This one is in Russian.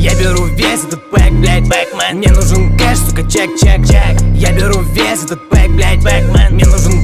Я беру весь этот пэк, блядь, бэкмен. Мне нужен кэш, сука, чек. Я беру весь этот пэк, блядь, бэкмен. Мне нужен